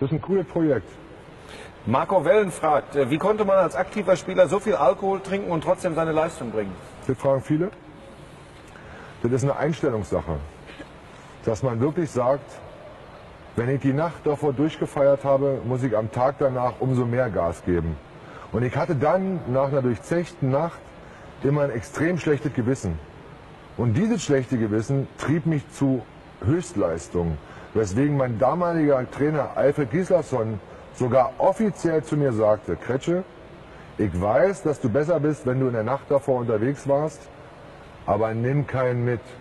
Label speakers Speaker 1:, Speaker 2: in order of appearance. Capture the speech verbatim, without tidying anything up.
Speaker 1: Das ist ein cooles Projekt.
Speaker 2: Marco Wellen fragt, wie konnte man als aktiver Spieler so viel Alkohol trinken und trotzdem seine Leistung bringen?
Speaker 1: Das fragen viele. Das ist eine Einstellungssache. Dass man wirklich sagt, wenn ich die Nacht davor durchgefeiert habe, muss ich am Tag danach umso mehr Gas geben. Und ich hatte dann nach einer durchzechten Nacht immer ein extrem schlechtes Gewissen. Und dieses schlechte Gewissen trieb mich zu Höchstleistungen, weswegen mein damaliger Trainer Alfred Gislason sogar offiziell zu mir sagte: Kretsche, ich weiß, dass du besser bist, wenn du in der Nacht davor unterwegs warst, aber nimm keinen mit.